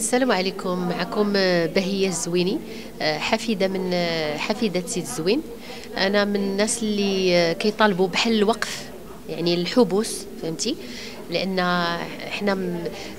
السلام عليكم. معكم بهية الزويني، حفيدة من حفيدة سيد الزوين. أنا من الناس اللي كيطالبوا بحل الوقف، يعني الحبوس، فهمتي؟ لأن احنا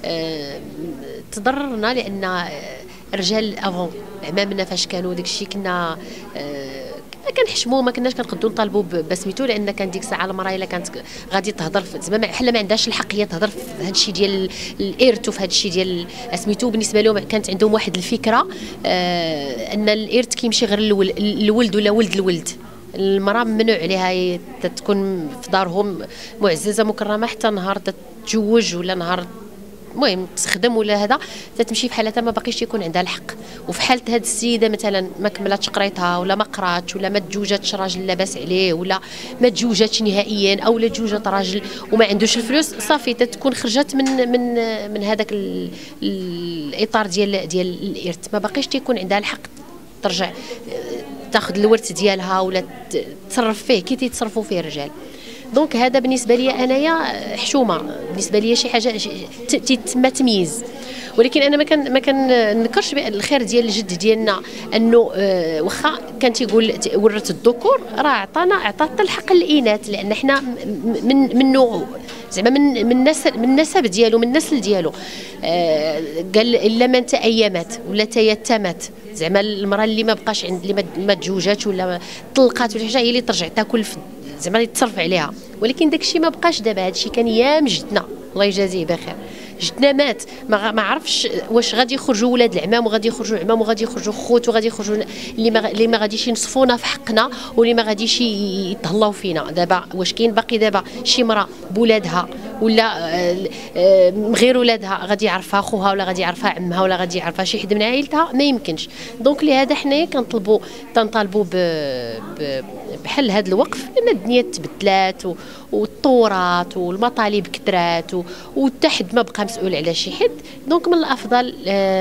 تضررنا، لأن رجال افون عمامنا فاش كانوا داكشي كنا ما كنحشموا، ما كناش كنقدروا نطالبوا بسميتو، لان كان ديك الساعه المراه الا كانت غادي تهضر زعما بحال ما عندهاش الحق هي تهضر في هذا الشيء ديال الارث وفي هذا الشيء ديال سميتو. بالنسبه لهم كانت عندهم واحد الفكره ان الارث كيمشي غير الولد ولا ولد الولد. المراه ممنوع عليها تكون في دارهم معززه مكرمه حتى نهار تتزوج ولا نهار المهم تخدم ولا هذا، تتمشي في حالتها ما باقيش يكون عندها الحق. وفي حاله هذه السيده مثلا ما كملاتش قريتها ولا ما قراتش ولا ما تزوجاتش راجل لاباس عليه ولا ما تزوجاتش نهائيا او لا تزوجات راجل وما عندوش الفلوس، صافي تتكون خرجت من هذاك الاطار ديال الارث، ما باقيش تيكون عندها الحق ترجع تاخذ الورث ديالها ولا تصرف فيه كي تيتصرفوا فيه الرجال. دونك هذا بالنسبه لي انايا حشومه، بالنسبه لي شي حاجه تم تمييز. ولكن انا ما كننكرش الخير ديال الجد ديالنا، انه واخا كان تيقول ورث الذكور، راه عطات الحق للاناث، لان حنا من نوع زعما من النسب ديالو، من النسل ديالو. قال الا من تأيمت ولا تيتمت، زعما المراه اللي ما بقاش اللي ما تزوجاتش ولا طلقات ولا حاجه هي اللي ترجع تاكل زعما يتصرف عليها. ولكن داكشي ما بقاش دابا، هادشي كان ايام جدنا الله يجازيه بخير. جدنا مات، ما عرفش واش غادي يخرجوا ولاد العمام وغادي يخرجوا عمام وغادي يخرجوا خوت وغادي يخرجوا اللي ما غاديش ينصفونا في حقنا واللي ما غاديش يتهلاو فينا. دابا واش كاين باقي دابا شي مراه بولادها ولا غير ولادها غادي يعرفها خوها ولا غادي يعرفها عمها ولا غادي يعرفها شي حد من عائلتها؟ ما يمكنش. دونك لهذا حنايا تنطالبوا بحل هذا الوقف، لان الدنيا تبدلات والطورات والمطالب كثرات وحتى حد ما بقى مسؤول على شي حد. دونك من الافضل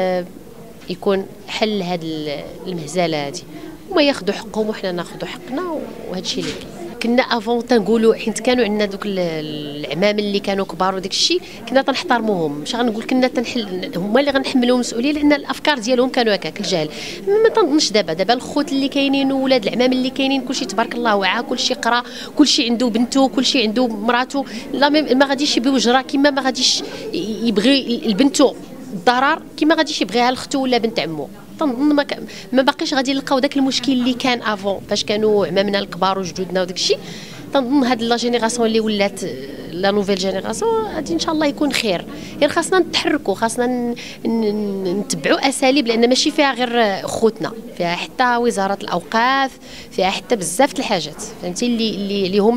يكون حل هذه المهزله هذه، هما ياخذوا حقهم وحنا ناخذوا حقنا، وهذا الشيء اللي كنا افون تنقولوا. حيت كانوا عندنا دوك العمام اللي كانوا كبار وداك الشيء كنا تنحترموهم، مش غنقول كنا هما اللي غنحملوهم المسؤوليه، لان الافكار ديالهم كانوا هكاك الجهل. ما تنظنش دابا الخوت اللي كاينين وولاد العمام اللي كاينين كلشي تبارك الله وعى، كلشي قرا، كلشي عنده بنته، كلشي عنده مراته. لا ما غاديش بوجرا كما ما غاديش يبغي البنتو الضرر كما غاديش يبغيها لختو ولا بنت عمو. تنظن ما باقيش غادي نلقاو داك المشكل اللي كان افون فاش كانوا عمامنا الكبار وجدودنا وداك الشيء. تنظن هاد لا جينيراسيون اللي ولات لا نوفيل جينيراسيون غادي ان شاء الله يكون خير. يعني خاصنا نتحركوا، خاصنا نتبعوا اساليب، لان ماشي فيها غير خوتنا، فيها حتى وزاره الاوقاف، فيها حتى بزاف د الحاجات، فهمتي، اللي هم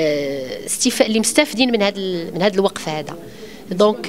اللي مستافدين من هذا الوقف هذا. دونك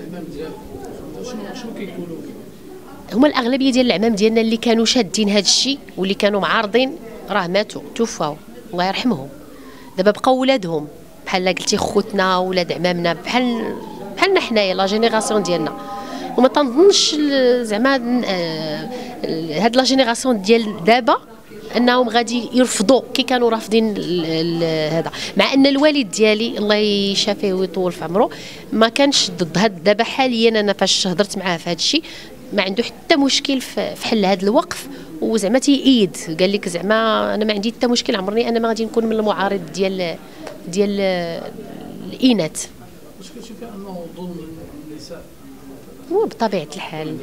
شنو كيقولوا هما الاغلبيه ديال العمام ديالنا اللي كانوا شادين هذا الشيء واللي كانوا معارضين راه ماتوا توفاو الله يرحمهم. دابا بقاو ولادهم بحال قلتي خوتنا ولاد عمامنا بحالنا حنايا لا جينيراسيون ديالنا. وما تنظنش زعما هاد لا جينيراسيون ديال دابا انهم غادي يرفضوا كي كانوا رافضين هذا، مع ان الوالد ديالي الله يشافيه ويطول في عمره ما كانش ضد هذا. دابا حاليا انا فاش هضرت معاه في هذا الشيء ما عنده حتى مشكل في حل هذا الوقف، وزعما تيأيد، قال لك زعما انا ما عندي حتى مشكل، عمرني انا ما غادي نكون من المعارض ديال الاناث. واش كتشوفي انه ظلم للنساء؟ هو بطبيعه الحال،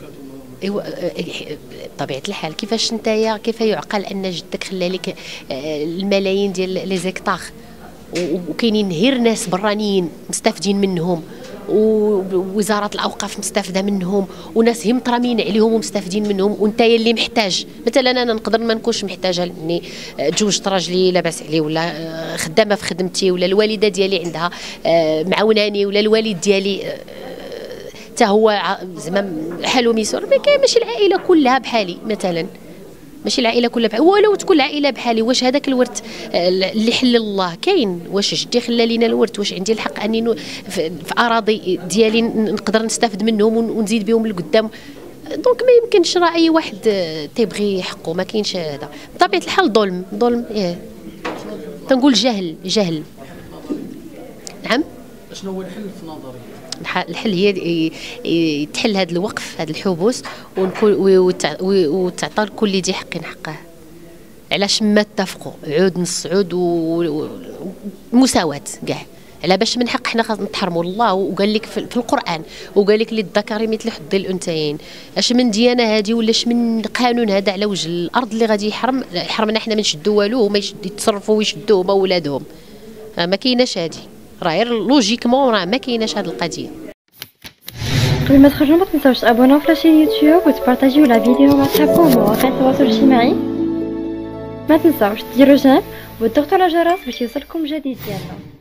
بطبيعه الحال كيفاش نتايا كيف يعقل ان جدك خلى لك الملايين ديال لي زيكتار وكاينين غير ناس برانيين مستافدين منهم، ووزاره الاوقاف مستافده منهم، وناس هم مطرمين عليهم ومستافدين منهم، وانتيا اللي محتاج. مثلا انا نقدر ما نكونش محتاجه لاني تزوجت راجلي لاباس عليه ولا خدامه في خدمتي ولا الوالده ديالي عندها معاوناني ولا الوالد ديالي حتى هو زعما حالو ميسور. ماشي العائله كلها بحالي مثلا، ماشي العائله كلها بحالي، ولو تكون العائله بحالي واش هذاك الورث اللي حل الله كاين؟ واش جدي خلى لينا الورث؟ واش عندي الحق اني في اراضي ديالي نقدر نستافد منهم ونزيد بهم لقدام؟ دونك ما يمكنش راه اي واحد تيبغي حقه، ما كاينش هذا. بطبيعه الحال ظلم تنقول جهل. نعم اشنو هو الحل في نظرك؟ الحل هي يتحل هذا الوقف، هذا الحبوس، وتعطى لكل ذي حق حقه. علاش ما اتفقوا عود نص عود ومساواة كاع، على باش من حق حنا نتحرموا الله. وقال لك في القران، وقال لك للذكر مثل حظ الانثيين. اش من ديانه هذه ولا اش من قانون هذا على وجه الارض اللي غادي يحرمنا حنا ما نشدوا والو، وما يتصرفوا ويشدوا هما ولادهم؟ ما كايناش هذه، راه غير لوجيكمون راه ما كايناش هذه القضيه. قبل ما تخرجوا ما تنساوش تابوناو في لاشين يوتيوب وتبارطاجيو لا فيديو مع صحابكم ومواقع التواصل الاجتماعي. ما تنساوش ديروا جيم وتضغطوا على الجرس باش يوصلكم جديد ديالنا.